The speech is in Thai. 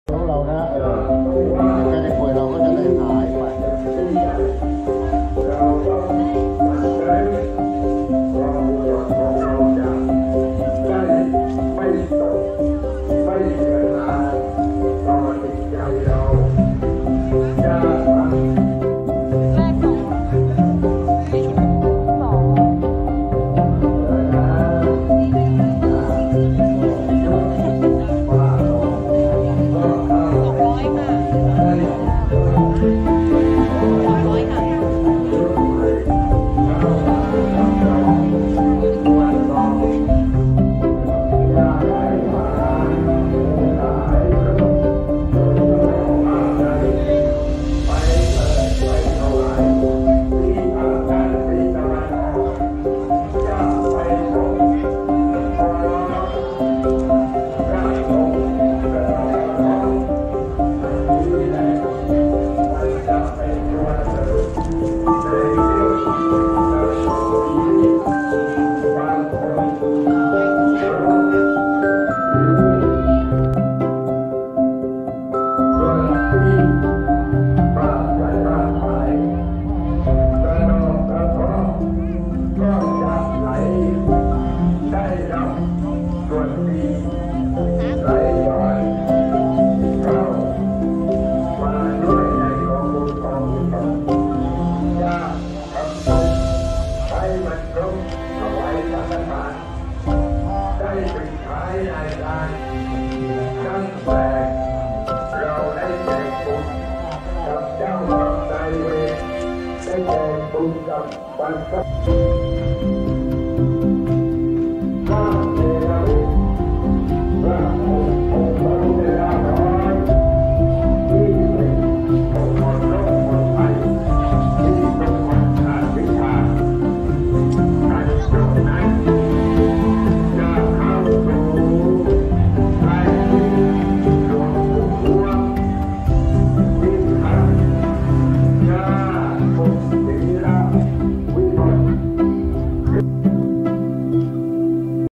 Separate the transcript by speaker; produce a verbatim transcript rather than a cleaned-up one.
Speaker 1: ของเรานะเออการจะป่วยเราก็จะได้หายไปเราต้องมั่นใจความปลอดภัยของเราจะได้ไม่ตกไม่เสียหายต่อจิตใจเราจะ
Speaker 2: ได้แก่บุญกับปัญญา